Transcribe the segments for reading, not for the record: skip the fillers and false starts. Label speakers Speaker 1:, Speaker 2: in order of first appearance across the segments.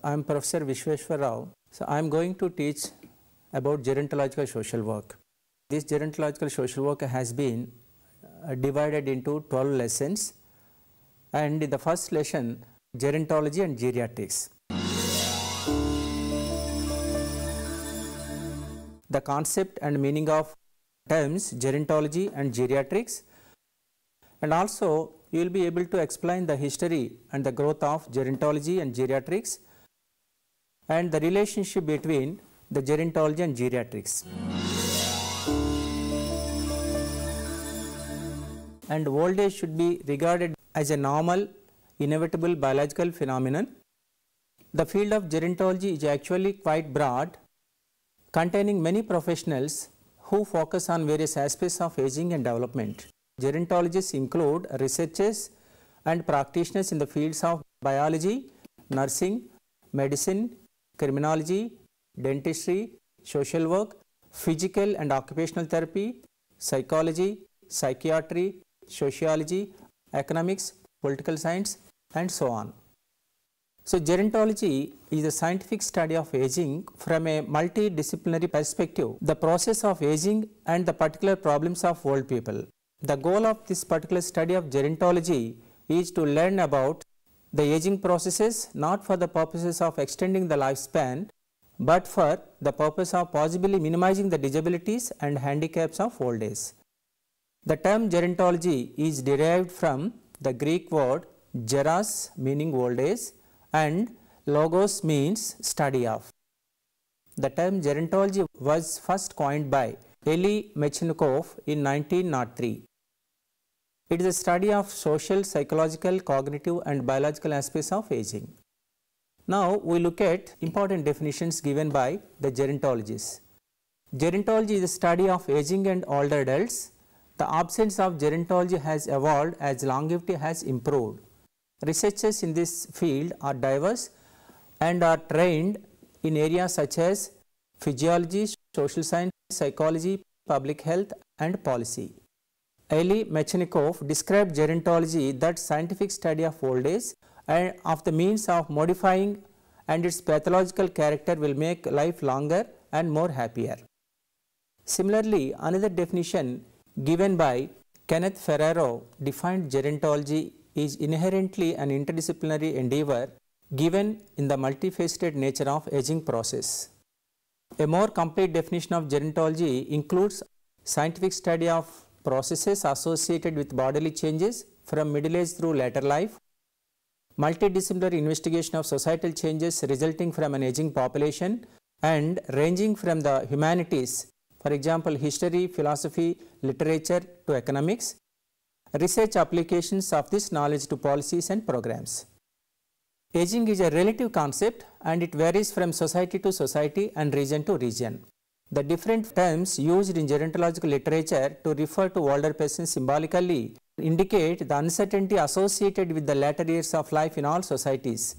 Speaker 1: I am Professor Vishweshwar Rao. So, I am going to teach about gerontological social work. This gerontological social work has been divided into 12 lessons, and in the first lesson, Gerontology and Geriatrics. The concept and meaning of terms gerontology and geriatrics, and also you will be able to explain the history and the growth of gerontology and geriatrics and the relationship between the gerontology and geriatrics. And old age should be regarded as a normal, inevitable biological phenomenon. The field of gerontology is actually quite broad, containing many professionals who focus on various aspects of aging and development. Gerontologists include researchers and practitioners in the fields of biology, nursing, medicine, criminology, dentistry, social work, physical and occupational therapy, psychology, psychiatry, sociology, economics, political science, and so on. So, gerontology is the scientific study of aging from a multidisciplinary perspective, the process of aging and the particular problems of old people. The goal of this particular study of gerontology is to learn about the aging processes not for the purposes of extending the lifespan, but for the purpose of possibly minimizing the disabilities and handicaps of old age. The term gerontology is derived from the Greek word geras, meaning old age, and logos means study of. The term gerontology was first coined by Eli Mechnikov in 1903. It is a study of social, psychological, cognitive and biological aspects of aging. Now, we look at important definitions given by the gerontologists. Gerontology is the study of aging and older adults. The absence of gerontology has evolved as longevity has improved. Researchers in this field are diverse and are trained in areas such as physiology, social science, psychology, public health and policy. Eli Mechnikov described gerontology, that scientific study of old age and of the means of modifying and its pathological character will make life longer and more happier. Similarly, another definition given by Kenneth Ferraro defined gerontology is inherently an interdisciplinary endeavor given in the multifaceted nature of aging process. A more complete definition of gerontology includes scientific study of processes associated with bodily changes from middle age through later life, multidisciplinary investigation of societal changes resulting from an aging population and ranging from the humanities, for example, history, philosophy, literature to economics, research applications of this knowledge to policies and programs. Aging is a relative concept and it varies from society to society and region to region. The different terms used in gerontological literature to refer to older persons symbolically indicate the uncertainty associated with the latter years of life in all societies.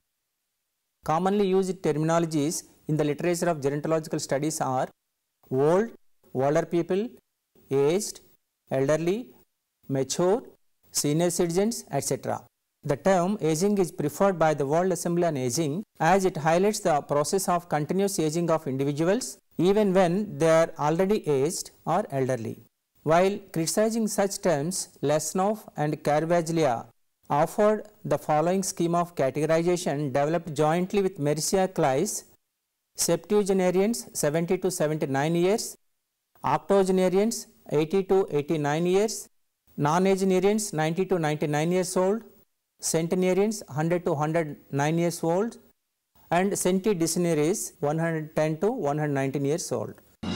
Speaker 1: Commonly used terminologies in the literature of gerontological studies are old, older people, aged, elderly, mature, senior citizens, etc. The term aging is preferred by the World Assembly on Aging as it highlights the process of continuous aging of individuals even when they are already aged or elderly. While criticizing such terms, Lesnov and Carvajal offered the following scheme of categorization developed jointly with Mercia Claes: septuagenarians 70 to 79 years, octogenarians 80 to 89 years, nonagenarians 90 to 99 years old, centenarians 100 to 109 years old, and centenarians 110 to 119 years old.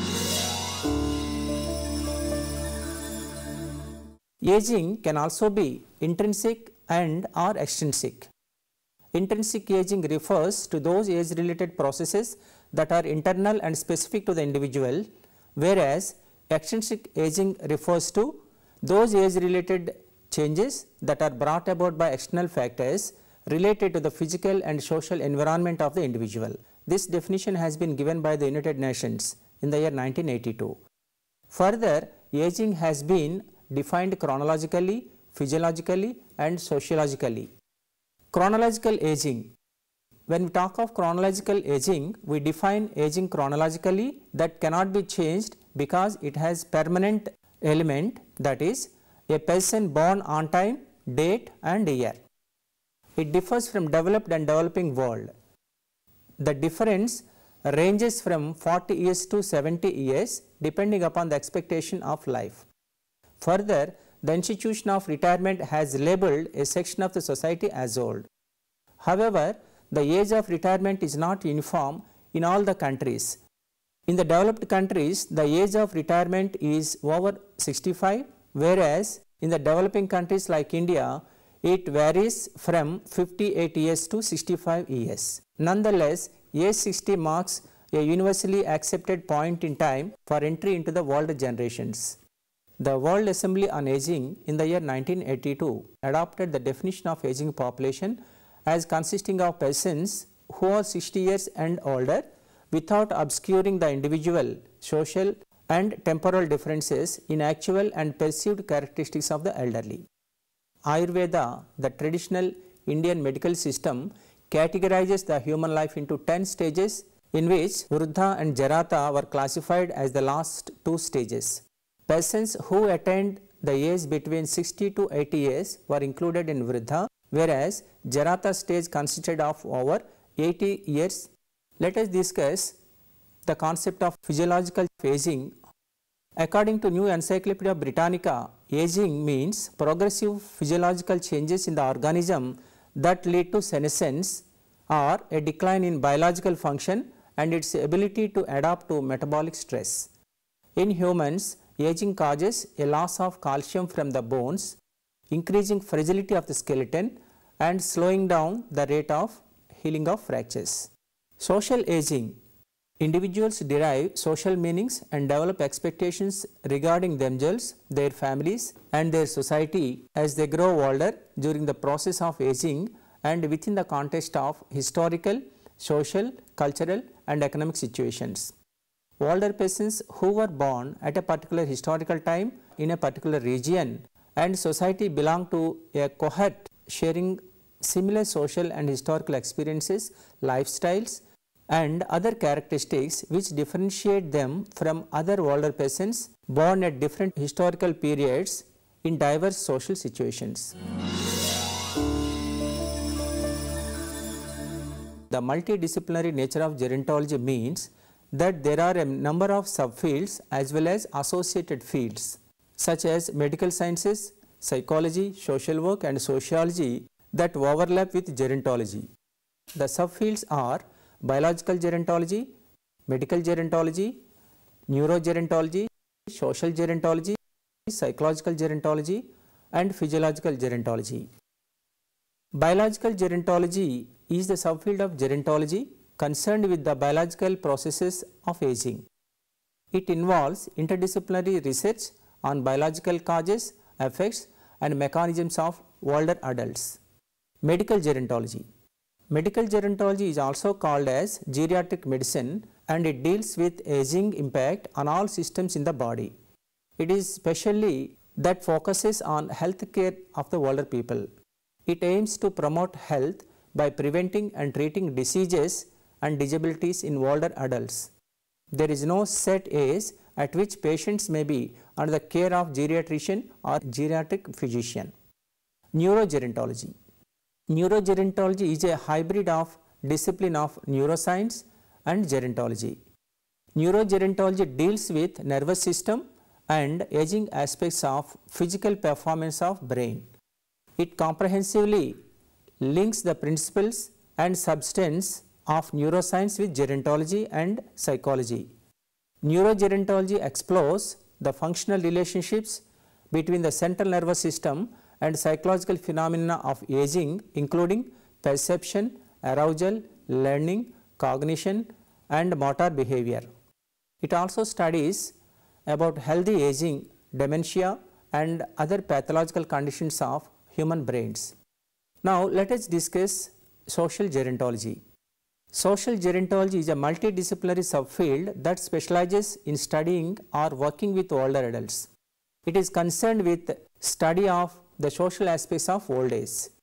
Speaker 1: Aging can also be intrinsic and or extrinsic. Intrinsic aging refers to those age-related processes that are internal and specific to the individual, whereas extrinsic aging refers to those age-related changes that are brought about by external factors related to the physical and social environment of the individual. This definition has been given by the United Nations in the year 1982. Further, aging has been defined chronologically, physiologically and sociologically. Chronological aging When we talk of chronological aging, we define aging chronologically that cannot be changed because it has permanent element, that is a person born on time, date and year. It differs from developed and developing world. The difference ranges from 40 years to 70 years depending upon the expectation of life. Further, the institution of retirement has labeled a section of the society as old. However, the age of retirement is not uniform in all the countries. In the developed countries, the age of retirement is over 65, whereas in the developing countries like India, it varies from 58 years to 65 years. Nonetheless, age 60 marks a universally accepted point in time for entry into the world generations. The World Assembly on Aging in the year 1982 adopted the definition of aging population as consisting of persons who are 60 years and older without obscuring the individual, social and temporal differences in actual and perceived characteristics of the elderly. Ayurveda, the traditional Indian medical system, categorizes the human life into 10 stages, in which Vruddha and Jarata were classified as the last 2 stages. Persons who attained the age between 60 to 80 years were included in Vruddha, whereas Jarata stage consisted of over 80 years. Let us discuss the concept of physiological aging. According to New Encyclopedia Britannica, aging means progressive physiological changes in the organism that lead to senescence or a decline in biological function and its ability to adapt to metabolic stress. In humans, aging causes a loss of calcium from the bones, increasing fragility of the skeleton and slowing down the rate of healing of fractures. Social aging. Individuals derive social meanings and develop expectations regarding themselves, their families and their society as they grow older during the process of aging and within the context of historical, social, cultural and economic situations. Older persons who were born at a particular historical time in a particular region and society belong to a cohort sharing similar social and historical experiences, lifestyles and other characteristics which differentiate them from other older persons born at different historical periods in diverse social situations. The multidisciplinary nature of gerontology means that there are a number of subfields as well as associated fields such as medical sciences, psychology, social work and sociology that overlap with gerontology. The subfields are biological gerontology, medical gerontology, neurogerontology, social gerontology, psychological gerontology and physiological gerontology. Biological gerontology is the subfield of gerontology concerned with the biological processes of aging. It involves interdisciplinary research on biological causes, effects and mechanisms of older adults. Medical gerontology. Medical gerontology is also called as geriatric medicine and it deals with aging impact on all systems in the body. It is specially that focuses on health care of the older people. It aims to promote health by preventing and treating diseases and disabilities in older adults. There is no set age at which patients may be under the care of geriatrician or geriatric physician. Neurogerontology. Neurogerontology is a hybrid of discipline of neuroscience and gerontology. Neurogerontology deals with nervous system and aging aspects of physical performance of brain. It comprehensively links the principles and substance of neuroscience with gerontology and psychology. Neurogerontology explores the functional relationships between the central nervous system and psychological phenomena of aging, including perception, arousal, learning, cognition and motor behavior. It also studies about healthy aging, dementia and other pathological conditions of human brains. Now let us discuss social gerontology. Social gerontology is a multidisciplinary subfield that specializes in studying or working with older adults. It is concerned with study of the social aspects of old age.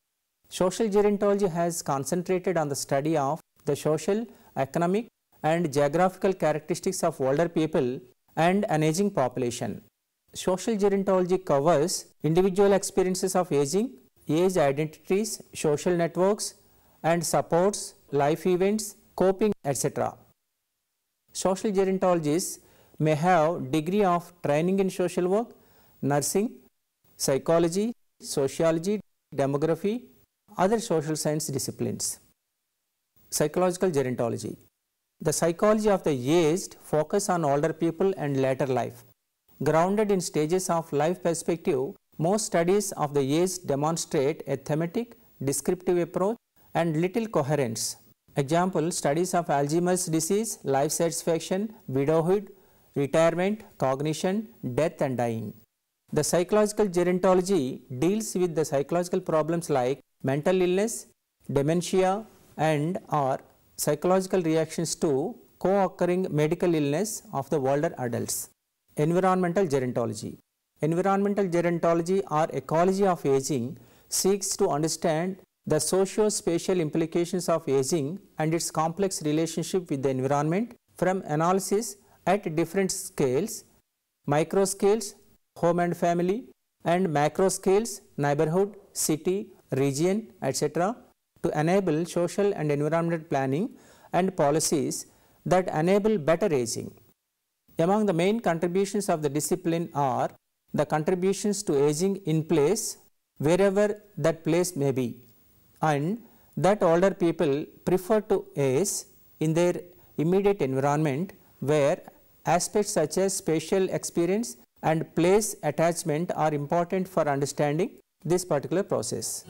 Speaker 1: Social gerontology has concentrated on the study of the social, economic and geographical characteristics of older people and an aging population. Social gerontology covers individual experiences of aging, age identities, social networks and supports, life events, coping, etc. Social gerontologists may have degree of training in social work, nursing, psychology, sociology, demography, other social science disciplines. Psychological gerontology. The psychology of the aged focus on older people and later life. Grounded in stages of life perspective, most studies of the aged demonstrate a thematic, descriptive approach and little coherence. Example, studies of Alzheimer's disease, life satisfaction, widowhood, retirement, cognition, death and dying. The psychological gerontology deals with the psychological problems like mental illness, dementia and or psychological reactions to co-occurring medical illness of the older adults. Environmental gerontology. Environmental gerontology or ecology of aging seeks to understand the socio-spatial implications of aging and its complex relationship with the environment from analysis at different scales, micro scales, home and family, and macro scales, neighborhood, city, region, etc., to enable social and environmental planning and policies that enable better aging. Among the main contributions of the discipline are the contributions to aging in place, wherever that place may be, and that older people prefer to age in their immediate environment, where aspects such as spatial experience and place attachment are important for understanding this particular process.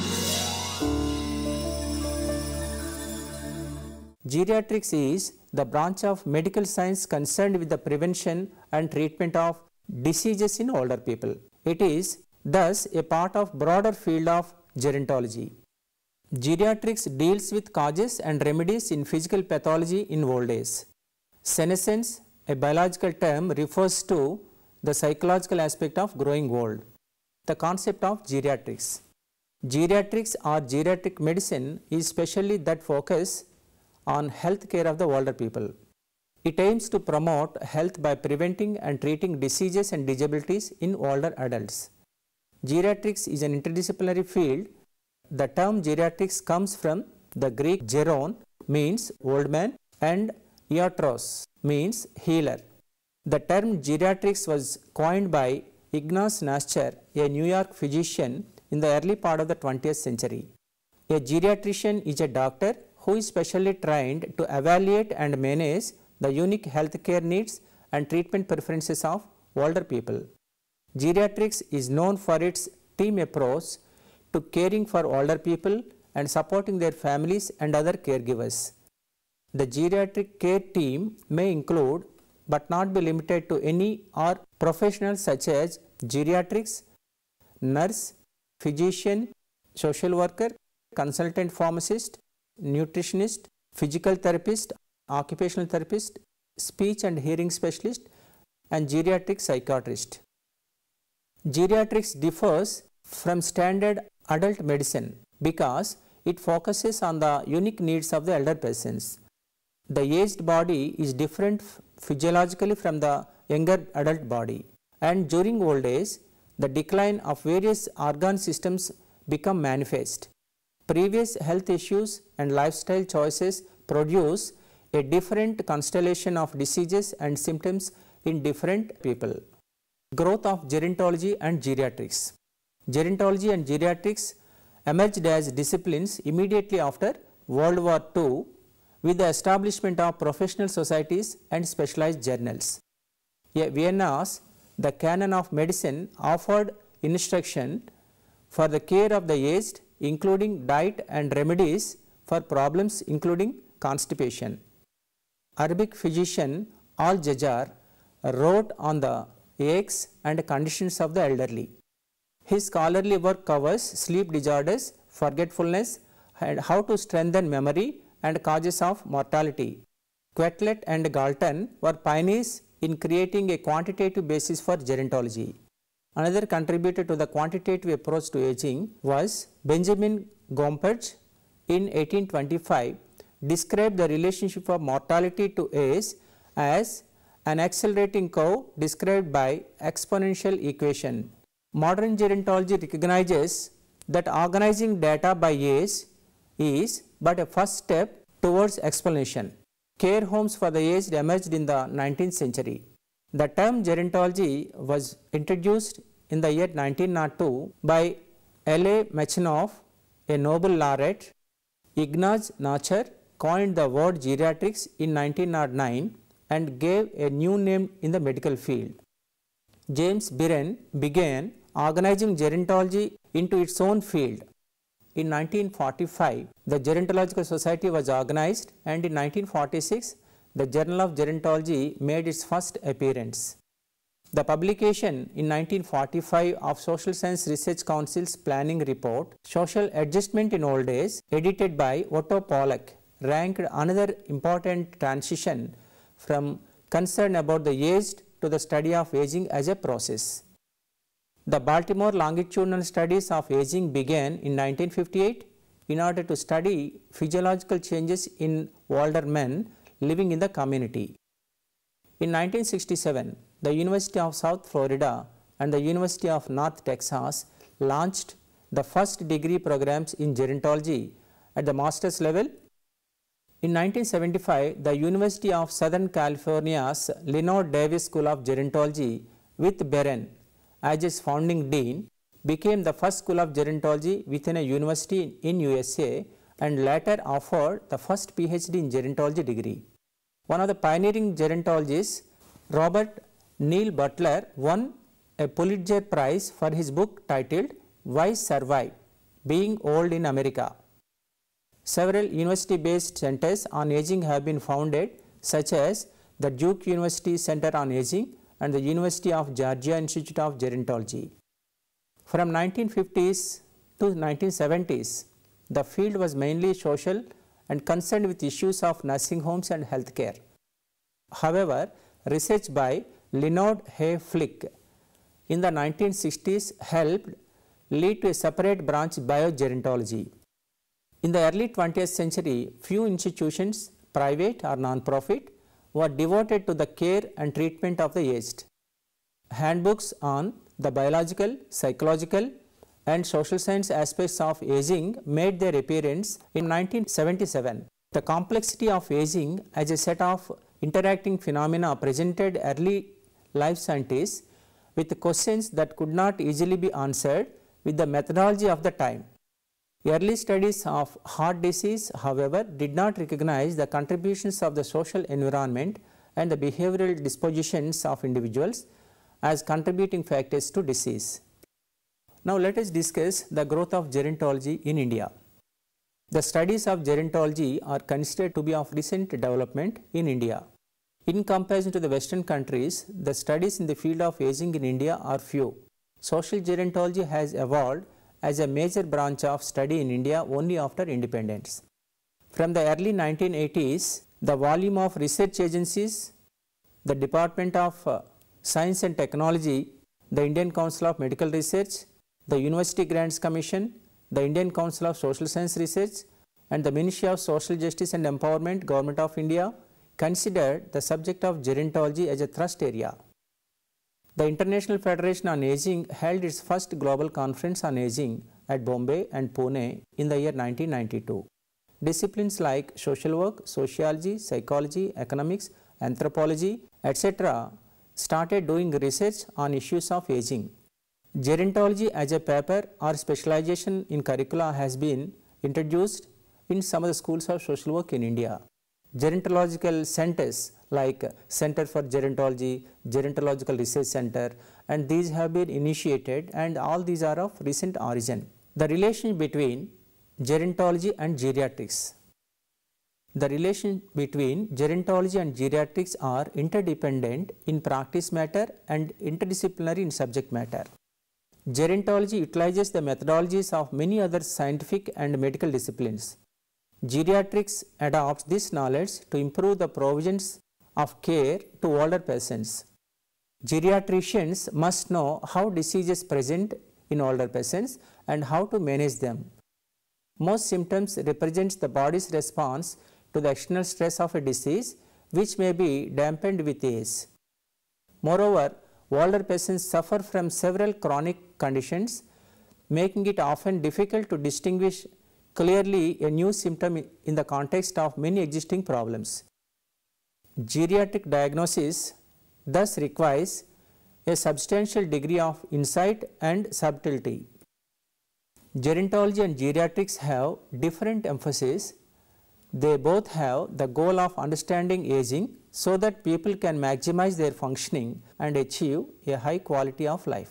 Speaker 1: Geriatrics is the branch of medical science concerned with the prevention and treatment of diseases in older people. It is thus a part of broader field of gerontology. Geriatrics deals with causes and remedies in physical pathology in old age. Senescence, a biological term, refers to the psychological aspect of growing old. The concept of geriatrics. Geriatrics or geriatric medicine is specially that focus on health care of the older people. It aims to promote health by preventing and treating diseases and disabilities in older adults. Geriatrics is an interdisciplinary field. The term geriatrics comes from the Greek geron, means old man, and iatros, means healer. The term geriatrics was coined by Ignaz Nascher, a New York physician, in the early part of the 20th century. A geriatrician is a doctor who is specially trained to evaluate and manage the unique healthcare needs and treatment preferences of older people. Geriatrics is known for its team approach to caring for older people and supporting their families and other caregivers. The geriatric care team may include but not be limited to any or professionals such as geriatrics, nurse, physician, social worker, consultant pharmacist, nutritionist, physical therapist, occupational therapist, speech and hearing specialist, and geriatric psychiatrist. Geriatrics differs from standard adult medicine because it focuses on the unique needs of the elder persons. The aged body is different physiologically from the younger adult body, and during old age, the decline of various organ systems become manifest. Previous health issues and lifestyle choices produce a different constellation of diseases and symptoms in different people. Growth of gerontology and geriatrics. Gerontology and geriatrics emerged as disciplines immediately after World War II with the establishment of professional societies and specialized journals. Vienna's The Canon of Medicine offered instruction for the care of the aged, including diet and remedies for problems including constipation. Arabic physician Al-Jazar wrote on the aches and conditions of the elderly. His scholarly work covers sleep disorders, forgetfulness, and how to strengthen memory and causes of mortality. Quetelet and Galton were pioneers in creating a quantitative basis for gerontology. Another contributor to the quantitative approach to aging was Benjamin Gompertz. In 1825, described the relationship of mortality to age as an accelerating curve described by exponential equation. Modern gerontology recognizes that organizing data by age is but a first step towards explanation. Care homes for the aged emerged in the 19th century. The term gerontology was introduced in the year 1902 by L.A. Mechanoff, a Nobel laureate. Ignaz Nacher coined the word geriatrics in 1909 and gave a new name in the medical field. James Biren began organizing gerontology into its own field. In 1945, the Gerontological Society was organized, and in 1946, the Journal of Gerontology made its first appearance. The publication in 1945 of Social Science Research Council's planning report, Social Adjustment in Old Age, edited by Otto Pollack, ranked another important transition from concern about the aged to the study of aging as a process. The Baltimore longitudinal studies of aging began in 1958 in order to study physiological changes in older men living in the community. In 1967, the University of South Florida and the University of North Texas launched the first degree programs in gerontology at the master's level. In 1975, the University of Southern California's Leonard Davis School of Gerontology with Beren as its founding dean became the first school of gerontology within a university in USA and later offered the first PhD in gerontology degree. One of the pioneering gerontologists, Robert Neil Butler, won a Pulitzer Prize for his book titled Why Survive? Being Old in America. Several university-based centers on aging have been founded, such as the Duke University Center on Aging and the University of Georgia Institute of Gerontology. From 1950s to 1970s, the field was mainly social and concerned with issues of nursing homes and healthcare. However, research by Leonard Hay Flick in the 1960s helped lead to a separate branch, biogerontology. In the early 20th century, few institutions, private or non-profit, were devoted to the care and treatment of the aged. Handbooks on the biological, psychological, and social science aspects of aging made their appearance in 1977. The complexity of aging as a set of interacting phenomena presented early life scientists with questions that could not easily be answered with the methodology of the time. Early studies of heart disease, however, did not recognize the contributions of the social environment and the behavioral dispositions of individuals as contributing factors to disease. Now let us discuss the growth of gerontology in India. The studies of gerontology are considered to be of recent development in India. In comparison to the Western countries, the studies in the field of aging in India are few. Social gerontology has evolved as a major branch of study in India only after independence. From the early 1980s, the volume of research agencies, the Department of Science and Technology, the Indian Council of Medical Research, the University Grants Commission, the Indian Council of Social Science Research, and the Ministry of Social Justice and Empowerment, Government of India, considered the subject of gerontology as a thrust area. The International Federation on Aging held its first global conference on aging at Bombay and Pune in the year 1992. Disciplines like social work, sociology, psychology, economics, anthropology, etc. started doing research on issues of aging. Gerontology as a paper or specialization in curricula has been introduced in some of the schools of social work in India. Gerontological centers like Center for Gerontology, Gerontological Research Center, and these have been initiated, and all these are of recent origin. The relation between gerontology and geriatrics. The relation between gerontology and geriatrics are interdependent in practice matter and interdisciplinary in subject matter. Gerontology utilizes the methodologies of many other scientific and medical disciplines. Geriatrics adopts this knowledge to improve the provisions of care to older patients. Geriatricians must know how diseases present in older persons and how to manage them. Most symptoms represent the body's response to the external stress of a disease, which may be dampened with age. Moreover, older persons suffer from several chronic conditions, making it often difficult to distinguish clearly a new symptom in the context of many existing problems. Geriatric diagnosis thus requires a substantial degree of insight and subtlety. Gerontology and geriatrics have different emphasis. They both have the goal of understanding aging so that people can maximize their functioning and achieve a high quality of life.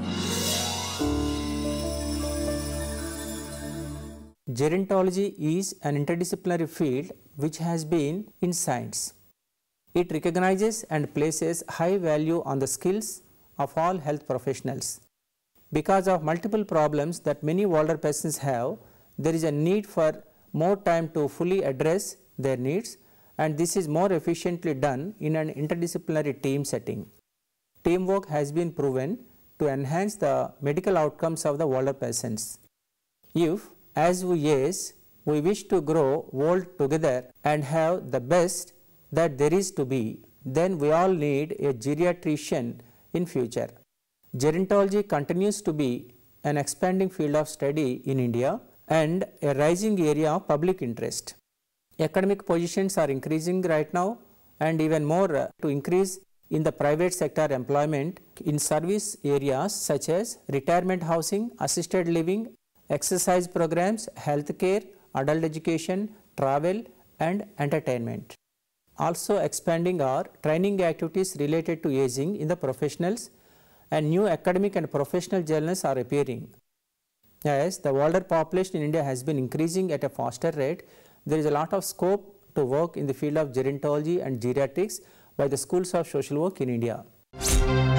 Speaker 1: Gerontology is an interdisciplinary field which has been in science. It recognizes and places high value on the skills of all health professionals. Because of multiple problems that many older persons have, there is a need for more time to fully address their needs, and this is more efficiently done in an interdisciplinary team setting. Teamwork has been proven to enhance the medical outcomes of the older persons. If, as we age, we wish to grow old together and have the best that there is to be, then we all need a geriatrician in future. Gerontology continues to be an expanding field of study in India and a rising area of public interest. Academic positions are increasing right now, and even more to increase in the private sector employment in service areas such as retirement housing, assisted living, exercise programs, healthcare, adult education, travel and entertainment. Also expanding our training activities related to aging in the professionals, and new academic and professional journals are appearing. As the older population in India has been increasing at a faster rate, there is a lot of scope to work in the field of gerontology and geriatrics by the schools of social work in India.